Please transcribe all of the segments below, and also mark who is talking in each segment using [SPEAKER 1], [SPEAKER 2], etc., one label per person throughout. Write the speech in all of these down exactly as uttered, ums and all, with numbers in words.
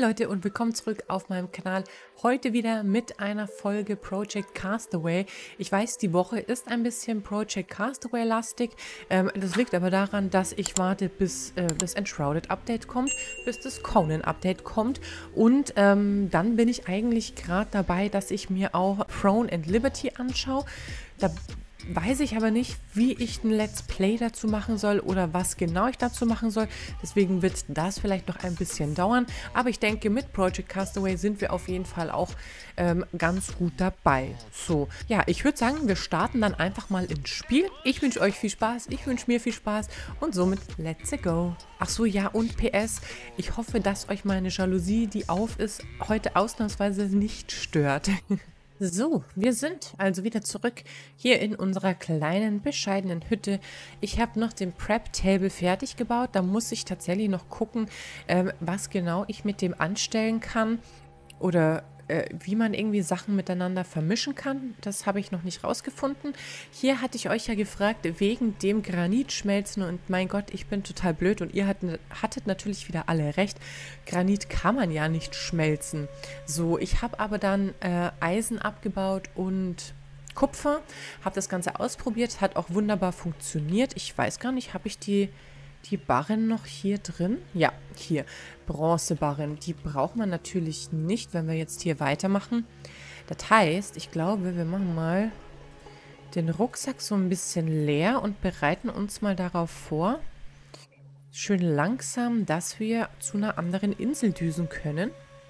[SPEAKER 1] Leute und willkommen zurück auf meinem Kanal. Heute wieder mit einer Folge Project Castaway. Ich weiß, die Woche ist ein bisschen Project Castaway lastig. Ähm, das liegt aber daran, dass ich warte, bis äh, das Enshrouded Update kommt, bis das Conan Update kommt. Und ähm, dann bin ich eigentlich gerade dabei, dass ich mir auch Throne and Liberty anschaue. Da weiß ich aber nicht, wie ich ein Let's Play dazu machen soll oder was genau ich dazu machen soll. Deswegen wird das vielleicht noch ein bisschen dauern. Aber ich denke, mit Project Castaway sind wir auf jeden Fall auch ähm, ganz gut dabei. So, ja, ich würde sagen, wir starten dann einfach mal ins Spiel. Ich wünsche euch viel Spaß, ich wünsche mir viel Spaß und somit let's go. Ach so, ja, und P S, ich hoffe, dass euch meine Jalousie, die auf ist, heute ausnahmsweise nicht stört. So, wir sind also wieder zurück hier in unserer kleinen, bescheidenen Hütte. Ich habe noch den Prep-Table fertig gebaut. Da muss ich tatsächlich noch gucken, ähm, was genau ich mit dem anstellen kann oder äh, wie man irgendwie Sachen miteinander vermischen kann. Das habe ich noch nicht rausgefunden. Hier hatte ich euch ja gefragt, wegen dem Granitschmelzen und mein Gott, ich bin total blöd und ihr hattet, hattet natürlich wieder alle recht. Granit kann man ja nicht schmelzen. So, ich habe aber dann äh, Eisen abgebaut und Kupfer, habe das Ganze ausprobiert, hat auch wunderbar funktioniert. Ich weiß gar nicht, habe ich die... Die Barren noch hier drin? Ja, hier. Bronzebarren. Die braucht man natürlich nicht, wenn wir jetzt hier weitermachen. Das heißt, ich glaube, wir machen mal den Rucksack so ein bisschen leer und bereiten uns mal darauf vor, schön langsam, dass wir zu einer anderen Insel düsen können.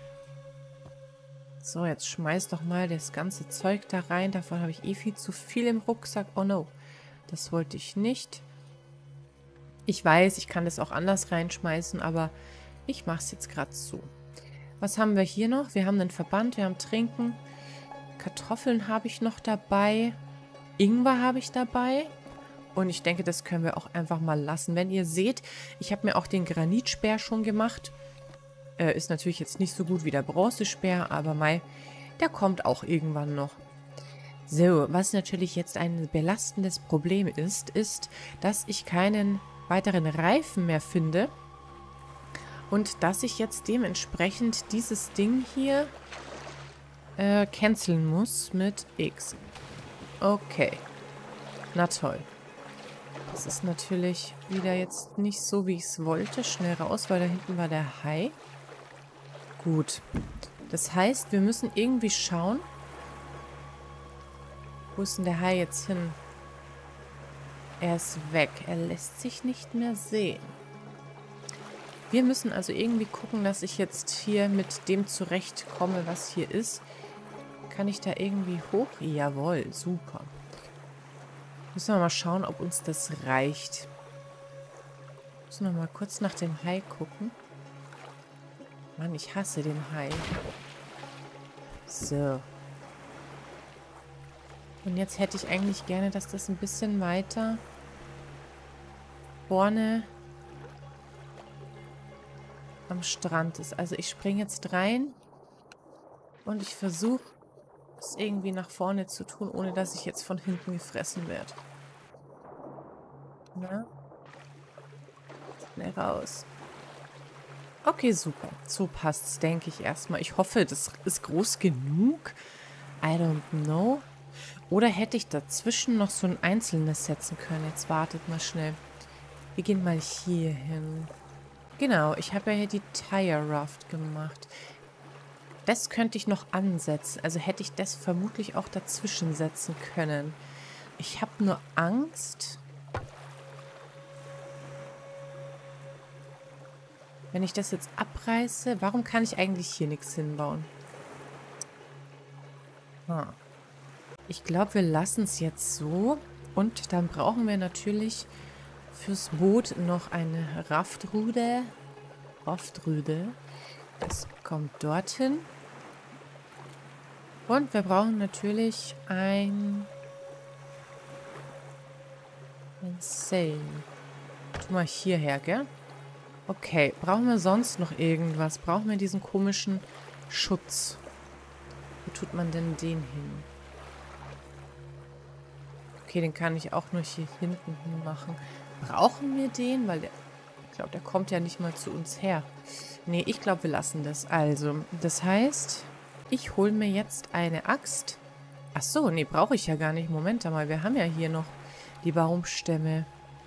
[SPEAKER 1] So, jetzt schmeiß doch mal das ganze Zeug da rein. Davon habe ich eh viel zu viel im Rucksack. Oh no, das wollte ich nicht. Ich weiß, ich kann das auch anders reinschmeißen, aber ich mache es jetzt gerade so. Was haben wir hier noch? Wir haben einen Verband, wir haben Trinken. Kartoffeln habe ich noch dabei. Ingwer habe ich dabei. Und ich denke, das können wir auch einfach mal lassen. Wenn ihr seht, ich habe mir auch den Granitspeer schon gemacht. Äh, ist natürlich jetzt nicht so gut wie der Bronzespeer, aber mei, der kommt auch irgendwann noch. So, was natürlich jetzt ein belastendes Problem ist, ist, dass ich keinen weiteren Reifen mehr finde und dass ich jetzt dementsprechend dieses Ding hier äh, canceln muss mit X. Okay. Na toll. Das ist natürlich wieder jetzt nicht so, wie ich es wollte. Schnell raus, weil da hinten war der Hai. Gut. Das heißt, wir müssen irgendwie schauen. Wo ist denn der Hai jetzt hin? Er ist weg. Er lässt sich nicht mehr sehen. Wir müssen also irgendwie gucken, dass ich jetzt hier mit dem zurechtkomme, was hier ist. Kann ich da irgendwie hoch? Jawohl, super. Müssen wir mal schauen, ob uns das reicht. Müssen wir mal kurz nach dem Hai gucken. Mann, ich hasse den Hai. So. Und jetzt hätte ich eigentlich gerne, dass das ein bisschen weiter vorne am Strand ist. Also ich springe jetzt rein und ich versuche es irgendwie nach vorne zu tun, ohne dass ich jetzt von hinten gefressen werde. Na? Schnell raus. Okay, super. So passt es, denke ich erstmal. Ich hoffe, das ist groß genug. I don't know. Oder hätte ich dazwischen noch so ein einzelnes setzen können? Jetzt wartet mal schnell. Wir gehen mal hier hin. Genau, ich habe ja hier die Tire Raft gemacht. Das könnte ich noch ansetzen. Also hätte ich das vermutlich auch dazwischen setzen können. Ich habe nur Angst, wenn ich das jetzt abreiße. Warum kann ich eigentlich hier nichts hinbauen? Hm. Ich glaube, wir lassen es jetzt so. Und dann brauchen wir natürlich fürs Boot noch eine Raftrüde. Raftrüde. Das kommt dorthin. Und wir brauchen natürlich ein... ein Sail. Tu mal hierher, gell? Okay, brauchen wir sonst noch irgendwas? Brauchen wir diesen komischen Schutz? Wo tut man denn den hin? Okay, den kann ich auch nur hier hinten hin machen. Brauchen wir den? Weil der, ich glaube, der kommt ja nicht mal zu uns her. Nee, ich glaube, wir lassen das. Also, das heißt, ich hole mir jetzt eine Axt. Ach so, nee, brauche ich ja gar nicht. Moment mal, wir haben ja hier noch die Baumstämme.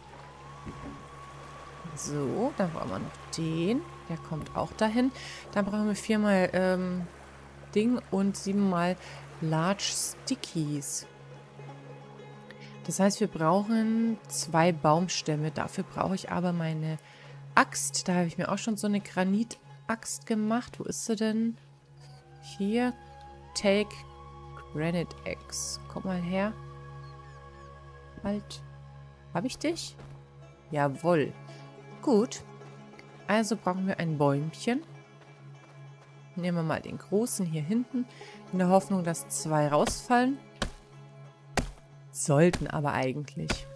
[SPEAKER 1] So, dann brauchen wir noch den. Der kommt auch dahin. Dann brauchen wir viermal ähm, Ding und siebenmal Large Stickies. Das heißt, wir brauchen zwei Baumstämme. Dafür brauche ich aber meine Axt. Da habe ich mir auch schon so eine Granitaxt gemacht. Wo ist sie denn? Hier. Take Granite Axe. Komm mal her. Halt. Habe ich dich? Jawohl. Gut. Also brauchen wir ein Bäumchen. Nehmen wir mal den großen hier hinten. In der Hoffnung, dass zwei rausfallen. Sollten aber eigentlich.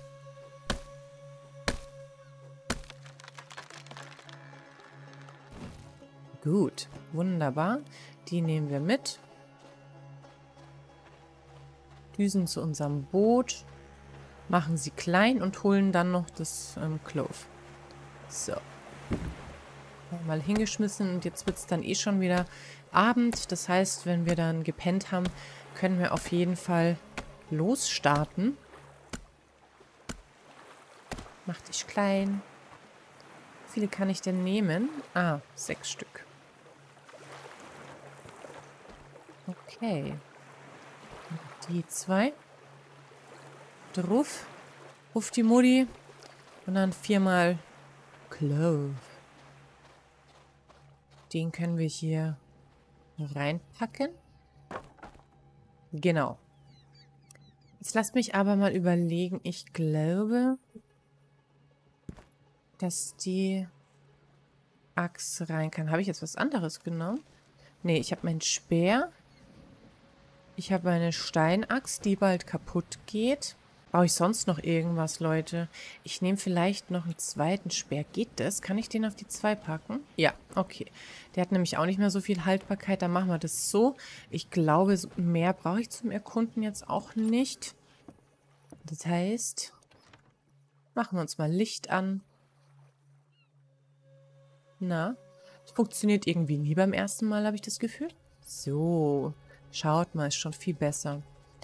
[SPEAKER 1] Gut. Wunderbar. Die nehmen wir mit. Düsen zu unserem Boot. Machen sie klein und holen dann noch das ähm, Clove. So. Mal hingeschmissen und jetzt wird es dann eh schon wieder Abend. Das heißt, wenn wir dann gepennt haben, können wir auf jeden Fall losstarten. Mach dich klein. Wie viele kann ich denn nehmen? Ah, sechs Stück. Okay. Die zwei. Drauf. Ruf die Mutti. Und dann viermal Clove. Den können wir hier reinpacken. Genau. Jetzt lasst mich aber mal überlegen. Ich glaube, dass die Axt rein kann. Habe ich jetzt was anderes genommen? Nee, ich habe meinen Speer. Ich habe eine Steinaxt, die bald kaputt geht. Brauche ich sonst noch irgendwas, Leute? Ich nehme vielleicht noch einen zweiten Speer. Geht das? Kann ich den auf die zwei packen? Ja, okay. Der hat nämlich auch nicht mehr so viel Haltbarkeit. Dann machen wir das so. Ich glaube, mehr brauche ich zum Erkunden jetzt auch nicht. Das heißt, machen wir uns mal Licht an. Na, das funktioniert irgendwie nie beim ersten Mal, habe ich das Gefühl. So, schaut mal, ist schon viel besser.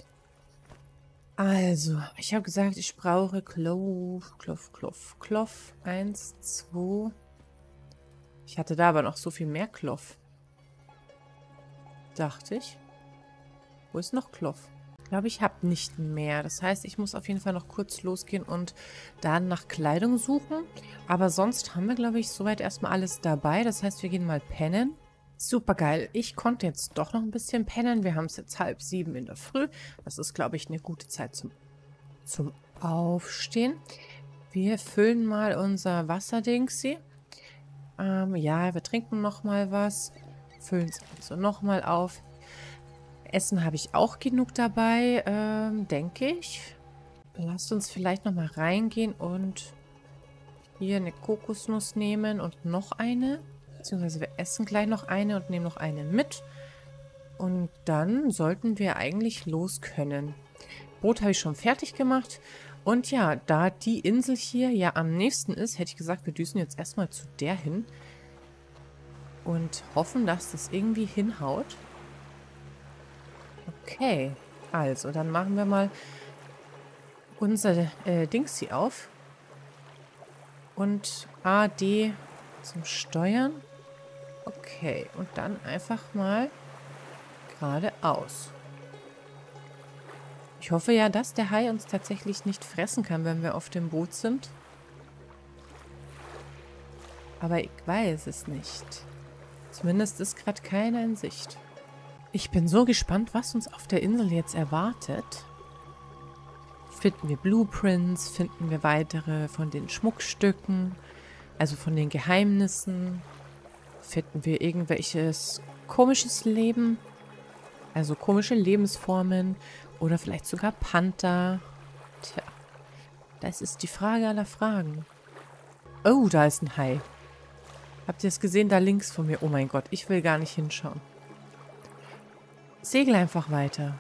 [SPEAKER 1] Also, ich habe gesagt, ich brauche Clove, Clove, Clove, Clove. Eins, zwei. Ich hatte da aber noch so viel mehr Clove. Dachte ich. Wo ist noch Clove? Ich glaube, ich habe nicht mehr. Das heißt, ich muss auf jeden Fall noch kurz losgehen und dann nach Kleidung suchen. Aber sonst haben wir, glaube ich, soweit erstmal alles dabei. Das heißt, wir gehen mal pennen. Super geil. Ich konnte jetzt doch noch ein bisschen pennen. Wir haben es jetzt halb sieben in der Früh. Das ist, glaube ich, eine gute Zeit zum, zum Aufstehen. Wir füllen mal unser Wasserdingsi. Ähm, ja, wir trinken noch mal was. Füllen es also noch mal auf. Essen habe ich auch genug dabei, ähm, denke ich. Lasst uns vielleicht noch mal reingehen und hier eine Kokosnuss nehmen und noch eine. Beziehungsweise wir essen gleich noch eine und nehmen noch eine mit. Und dann sollten wir eigentlich los können. Boot habe ich schon fertig gemacht. Und ja, da die Insel hier ja am nächsten ist, hätte ich gesagt, wir düsen jetzt erstmal zu der hin. Und hoffen, dass das irgendwie hinhaut. Okay, also dann machen wir mal unser äh, Dings hier auf. Und A, D zum Steuern. Okay, und dann einfach mal geradeaus. Ich hoffe ja, dass der Hai uns tatsächlich nicht fressen kann, wenn wir auf dem Boot sind. Aber ich weiß es nicht. Zumindest ist gerade keiner in Sicht. Ich bin so gespannt, was uns auf der Insel jetzt erwartet. Finden wir Blueprints? Finden wir weitere von den Schmuckstücken? Also von den Geheimnissen? Finden wir irgendwelches komisches Leben? Also komische Lebensformen? Oder vielleicht sogar Panther? Tja, das ist die Frage aller Fragen. Oh, da ist ein Hai. Habt ihr es gesehen? Da links von mir. Oh mein Gott, ich will gar nicht hinschauen. Segel einfach weiter.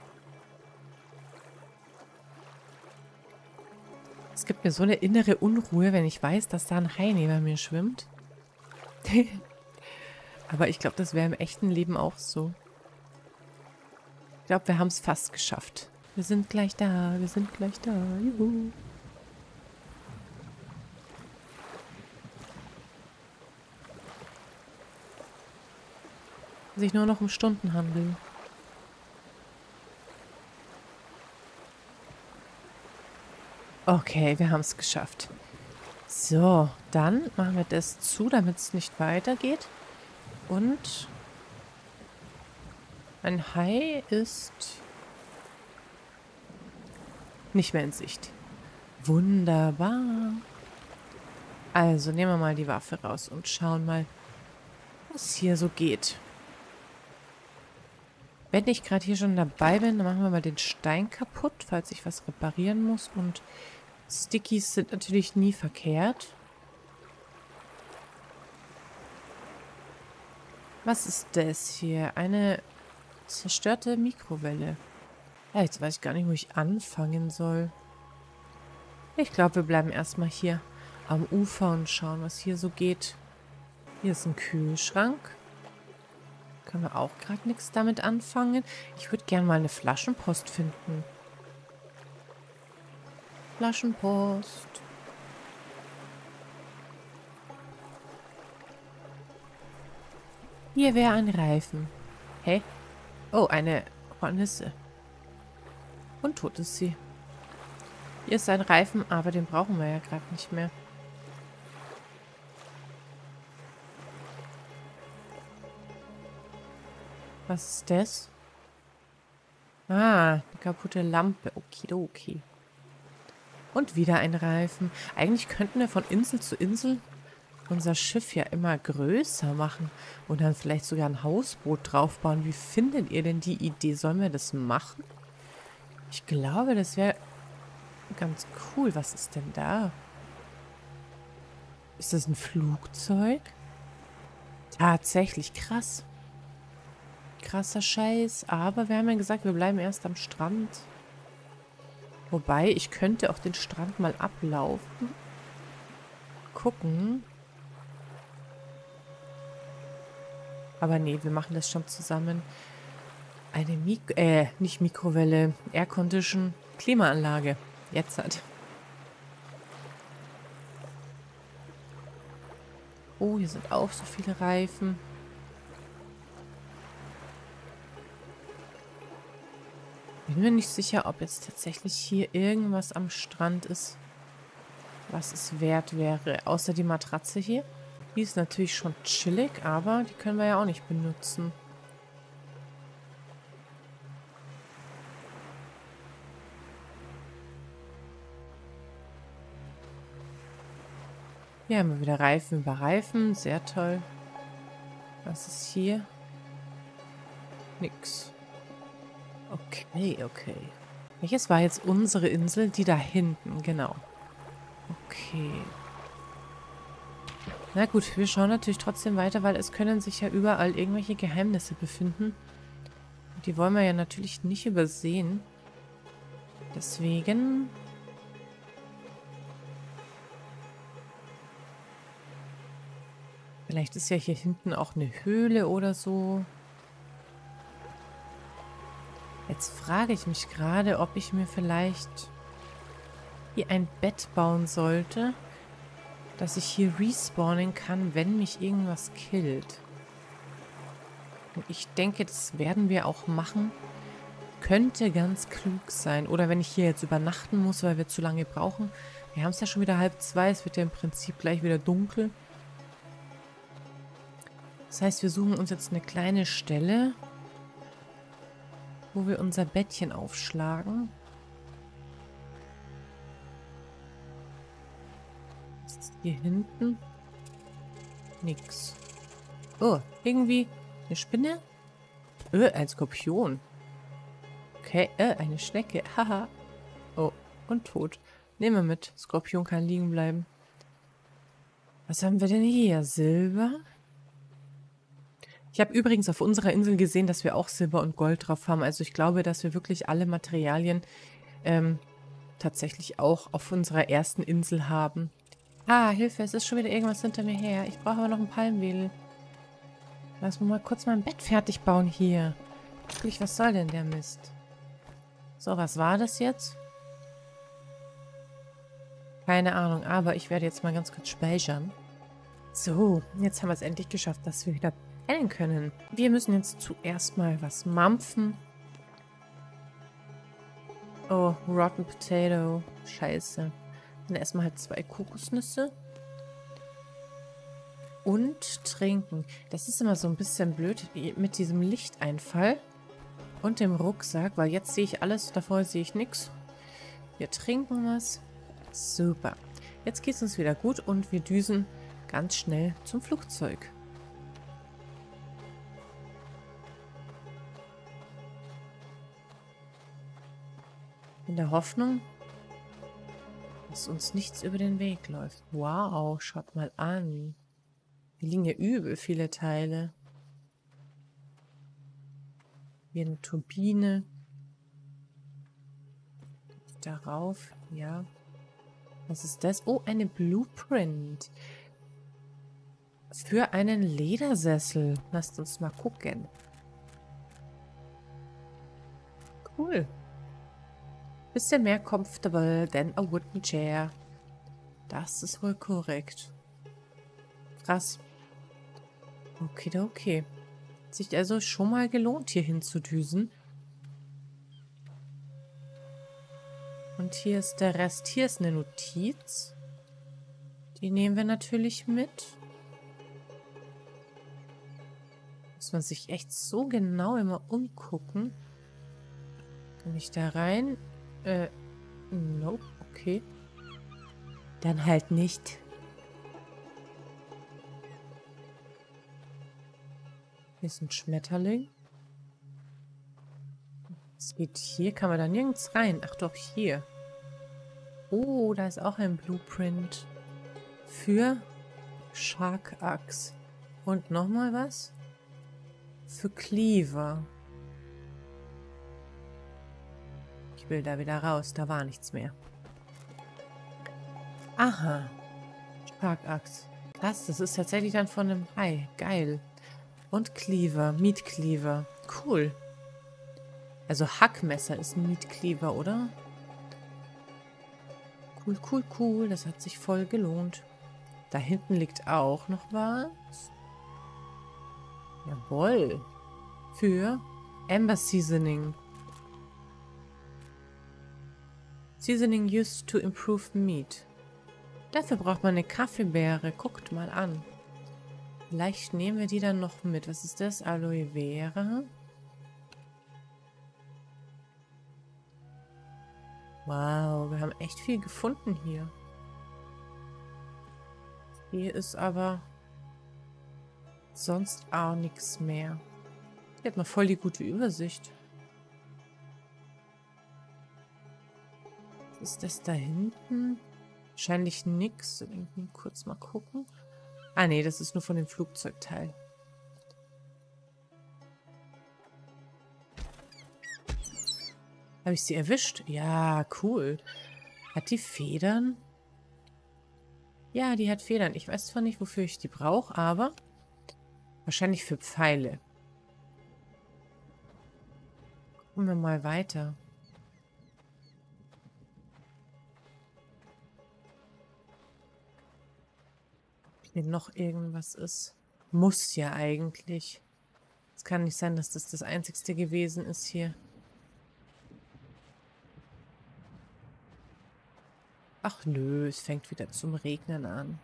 [SPEAKER 1] Es gibt mir so eine innere Unruhe, wenn ich weiß, dass da ein Hai neben mir schwimmt. Aber ich glaube, das wäre im echten Leben auch so. Ich glaube, wir haben es fast geschafft. Wir sind gleich da, wir sind gleich da. Juhu. Sich nur noch um Stunden handeln. Okay, wir haben es geschafft. So, dann machen wir das zu, damit es nicht weitergeht. Und ein Hai ist nicht mehr in Sicht. Wunderbar. Also nehmen wir mal die Waffe raus und schauen mal, was hier so geht. Wenn ich gerade hier schon dabei bin, dann machen wir mal den Stein kaputt, falls ich was reparieren muss. Und Stickies sind natürlich nie verkehrt. Was ist das hier? Eine zerstörte Mikrowelle. Ja, jetzt weiß ich gar nicht, wo ich anfangen soll. Ich glaube, wir bleiben erstmal hier am Ufer und schauen, was hier so geht. Hier ist ein Kühlschrank. Können wir auch gerade nichts damit anfangen. Ich würde gerne mal eine Flaschenpost finden. Flaschenpost. Hier wäre ein Reifen. Hä? Oh, eine Hornisse. Und tot ist sie. Hier ist ein Reifen, aber den brauchen wir ja gerade nicht mehr. Was ist das? Ah, eine kaputte Lampe. Okidoki. Und wieder ein Reifen. Eigentlich könnten wir von Insel zu Insel unser Schiff ja immer größer machen und dann vielleicht sogar ein Hausboot draufbauen. Wie findet ihr denn die Idee? Sollen wir das machen? Ich glaube, das wäre ganz cool. Was ist denn da? Ist das ein Flugzeug? Tatsächlich krass. Krasser Scheiß. Aber wir haben ja gesagt, wir bleiben erst am Strand. Wobei, ich könnte auch den Strand mal ablaufen. Gucken. Aber nee, wir machen das schon zusammen. Eine Mik äh, nicht Mikrowelle, Air Condition, Klimaanlage. Jetzt halt. Oh, hier sind auch so viele Reifen. Bin mir nicht sicher, ob jetzt tatsächlich hier irgendwas am Strand ist, was es wert wäre. Außer die Matratze hier. Die ist natürlich schon chillig, aber die können wir ja auch nicht benutzen. Hier haben wir wieder Reifen über Reifen. Sehr toll. Was ist hier? Nix. Okay, okay. Welches war jetzt unsere Insel? Die da hinten, genau. Okay. Na gut, wir schauen natürlich trotzdem weiter, weil es können sich ja überall irgendwelche Geheimnisse befinden. Und die wollen wir ja natürlich nicht übersehen. Deswegen... Vielleicht ist ja hier hinten auch eine Höhle oder so. Jetzt frage ich mich gerade, ob ich mir vielleicht hier ein Bett bauen sollte, dass ich hier respawnen kann, wenn mich irgendwas killt. Und ich denke, das werden wir auch machen. Könnte ganz klug sein. Oder wenn ich hier jetzt übernachten muss, weil wir zu lange brauchen. Wir haben es ja schon wieder halb zwei. Es wird ja im Prinzip gleich wieder dunkel. Das heißt, wir suchen uns jetzt eine kleine Stelle, wo wir unser Bettchen aufschlagen. Was ist hier hinten? Nix. Oh, irgendwie eine Spinne? Äh, ein Skorpion. Okay, äh, eine Schnecke. Haha. Oh, und tot. Nehmen wir mit. Skorpion kann liegen bleiben. Was haben wir denn hier? Silber? Ich habe übrigens auf unserer Insel gesehen, dass wir auch Silber und Gold drauf haben. Also ich glaube, dass wir wirklich alle Materialien ähm, tatsächlich auch auf unserer ersten Insel haben. Ah, Hilfe, es ist schon wieder irgendwas hinter mir her. Ich brauche aber noch ein Palmwedel. Lass mich mal kurz mein Bett fertig bauen hier. Wirklich, was soll denn der Mist? So, was war das jetzt? Keine Ahnung, aber ich werde jetzt mal ganz kurz speichern. So, jetzt haben wir es endlich geschafft, dass wir wieder pennen können. Wir müssen jetzt zuerst mal was mampfen. Oh, Rotten Potato. Scheiße. Dann erstmal halt zwei Kokosnüsse. Und trinken. Das ist immer so ein bisschen blöd mit diesem Lichteinfall und dem Rucksack, weil jetzt sehe ich alles, davor sehe ich nichts. Wir trinken was. Super. Jetzt geht es uns wieder gut und wir düsen ganz schnell zum Flugzeug. In der Hoffnung, dass uns nichts über den Weg läuft. Wow, schaut mal an. Hier liegen ja übel viele Teile. Hier eine Turbine. Darauf, ja. Was ist das? Oh, eine Blueprint. Für einen Ledersessel. Lasst uns mal gucken. Cool. Bisschen mehr comfortable than a wooden chair. Das ist wohl korrekt. Krass. Okay, okay. Hat sich also schon mal gelohnt, hier hinzudüsen. Und hier ist der Rest. Hier ist eine Notiz. Die nehmen wir natürlich mit. Muss man sich echt so genau immer umgucken. Kann ich da rein? Äh, nope, okay. Dann halt nicht. Hier ist ein Schmetterling. Was geht hier? Kann man da nirgends rein? Ach doch, hier. Oh, da ist auch ein Blueprint. Für Shark Axe. Und nochmal was? Für Cleaver. Ich will da wieder raus. Da war nichts mehr. Aha. Shark Axe. Krass, das ist tatsächlich dann von einem Hai. Geil. Und Cleaver. Meat Cleaver. Cool. Also Hackmesser ist ein Meat Cleaver, oder? Cool, cool, cool. Das hat sich voll gelohnt. Da hinten liegt auch noch was. Jawohl. Für Amber Seasoning. Seasoning used to improve meat. Dafür braucht man eine Kaffeebeere. Guckt mal an. Vielleicht nehmen wir die dann noch mit. Was ist das? Aloe Vera. Wow, wir haben echt viel gefunden hier. Hier ist aber sonst auch nichts mehr. Hier hat man voll die gute Übersicht. Was ist das da hinten? Wahrscheinlich nichts. Irgendwie kurz mal gucken. Ah, nee, das ist nur von dem Flugzeugteil. Habe ich sie erwischt? Ja, cool. Hat die Federn? Ja, die hat Federn. Ich weiß zwar nicht, wofür ich die brauche, aber wahrscheinlich für Pfeile. Gucken wir mal weiter. Hier noch irgendwas ist. Muss ja eigentlich. Es kann nicht sein, dass das das Einzigste gewesen ist hier. Ach nö, es fängt wieder zum Regnen an.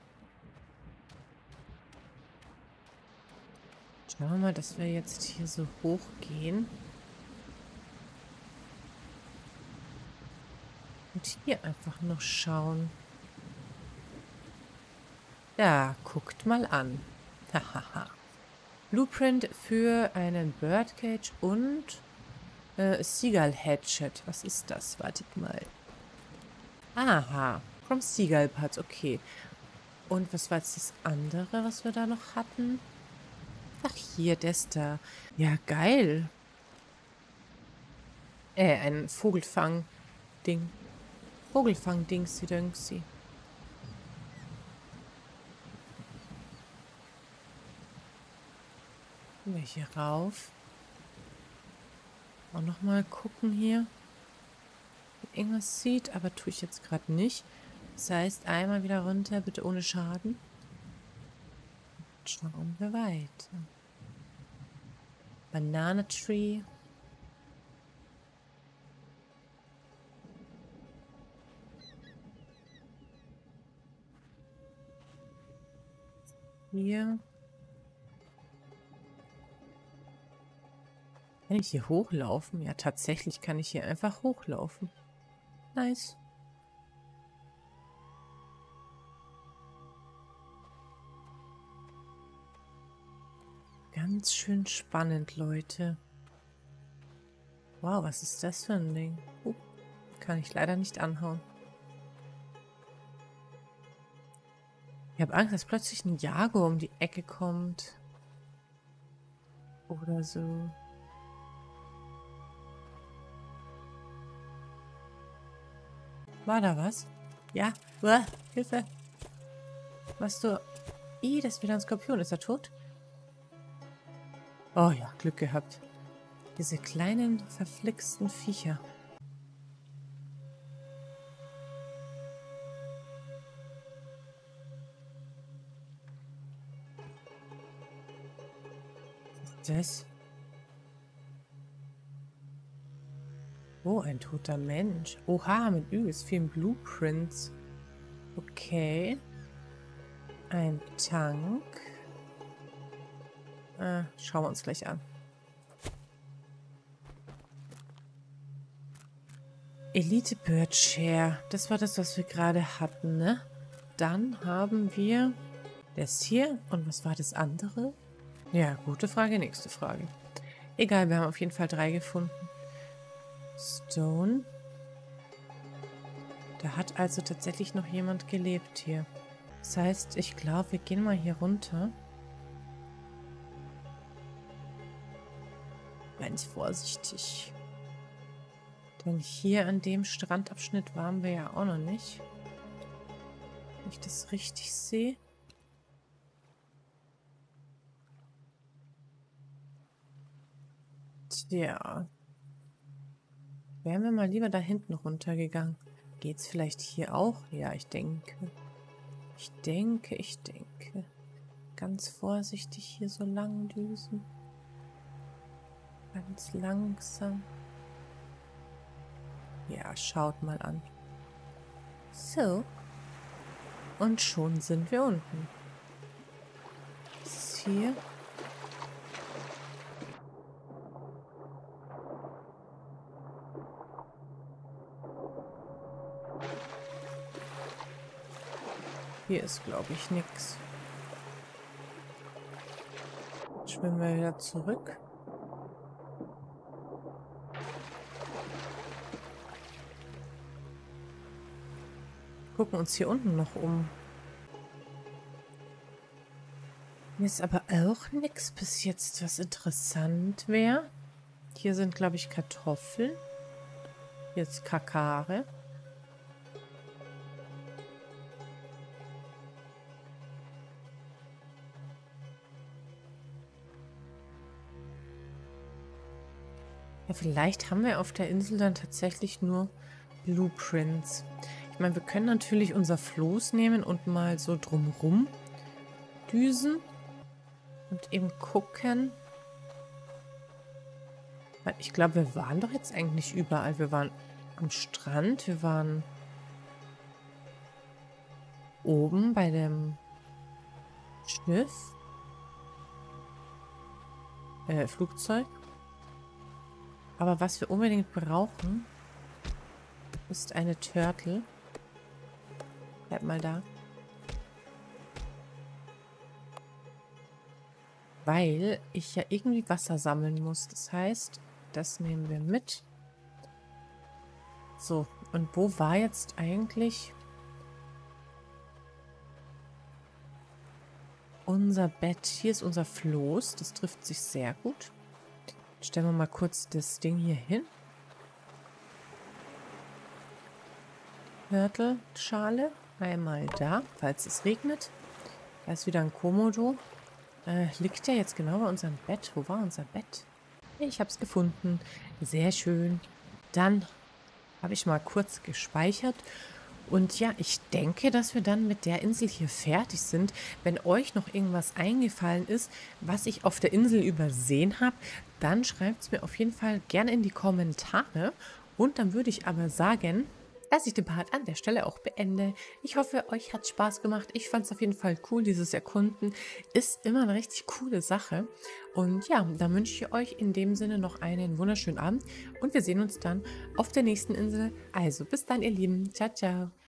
[SPEAKER 1] Schauen wir mal, dass wir jetzt hier so hoch gehen. Und hier einfach noch schauen. Ja, guckt mal an. Hahaha. Blueprint für einen Birdcage und äh, Seagull Hatchet. Was ist das? Wartet mal. Aha, from Seagull Parts, okay. Und was war jetzt das andere, was wir da noch hatten? Ach, hier, das da. Ja, geil. Äh, ein Vogelfang-Ding. Vogelfang-Dingsi-Döngsi. Gehen wir hier rauf. Auch nochmal gucken hier. Ob irgendwas sieht, aber tue ich jetzt gerade nicht. Das heißt, einmal wieder runter, bitte ohne Schaden. Schauen wir weiter. Banana Tree. Hier. Kann ich hier hochlaufen? Ja, tatsächlich kann ich hier einfach hochlaufen. Nice. Ganz schön spannend, Leute. Wow, was ist das für ein Ding? Uh, kann ich leider nicht anhauen. Ich habe Angst, dass plötzlich ein Jaguar um die Ecke kommt. Oder so. War da was? Ja. Uah, Hilfe. Was du... Ih, das ist wieder ein Skorpion. Ist er tot? Oh ja, Glück gehabt. Diese kleinen, verflixten Viecher. Was ist das? Oh, ein toter Mensch. Oha, mit übelst vielen Blueprints. Okay. Ein Tank. Ah, schauen wir uns gleich an. Elite Bird Share. Das war das, was wir gerade hatten, ne? Dann haben wir das hier. Und was war das andere? Ja, gute Frage, nächste Frage. Egal, wir haben auf jeden Fall drei gefunden. Stone. Da hat also tatsächlich noch jemand gelebt hier. Das heißt, ich glaube, wir gehen mal hier runter. Ganz vorsichtig. Denn hier an dem Strandabschnitt waren wir ja auch noch nicht. Wenn ich das richtig sehe. Tja. Wären wir mal lieber da hinten runtergegangen. Geht's vielleicht hier auch? Ja, ich denke. Ich denke, ich denke. Ganz vorsichtig hier so lang düsen. Ganz langsam. Ja, schaut mal an. So. Und schon sind wir unten. Was ist hier? Hier ist, glaube ich, nichts. Schwimmen wir wieder zurück. Gucken uns hier unten noch um. Hier ist aber auch nichts bis jetzt, was interessant wäre. Hier sind, glaube ich, Kartoffeln. Hier ist Kakare. Ja, vielleicht haben wir auf der Insel dann tatsächlich nur Blueprints. Ich meine, wir können natürlich unser Floß nehmen und mal so drumrum düsen und eben gucken. Weil ich glaube, wir waren doch jetzt eigentlich überall. Wir waren am Strand, wir waren oben bei dem Schiff, äh, Flugzeug. Aber was wir unbedingt brauchen, ist eine Turtle. Bleib mal da. Weil ich ja irgendwie Wasser sammeln muss. Das heißt, das nehmen wir mit. So, und wo war jetzt eigentlich unser Bett? Hier ist unser Floß. Das trifft sich sehr gut. Stellen wir mal kurz das Ding hier hin. Turtle-Schale. Einmal da, falls es regnet. Da ist wieder ein Komodo. Äh, liegt ja jetzt genau bei unserem Bett. Wo war unser Bett? Ich habe es gefunden. Sehr schön. Dann habe ich mal kurz gespeichert. Und ja, ich denke, dass wir dann mit der Insel hier fertig sind. Wenn euch noch irgendwas eingefallen ist, was ich auf der Insel übersehen habe, dann schreibt es mir auf jeden Fall gerne in die Kommentare. Und dann würde ich aber sagen, dass ich den Part an der Stelle auch beende. Ich hoffe, euch hat Spaß gemacht. Ich fand es auf jeden Fall cool. Dieses Erkunden ist immer eine richtig coole Sache. Und ja, dann wünsche ich euch in dem Sinne noch einen wunderschönen Abend. Und wir sehen uns dann auf der nächsten Insel. Also bis dann, ihr Lieben. Ciao, ciao.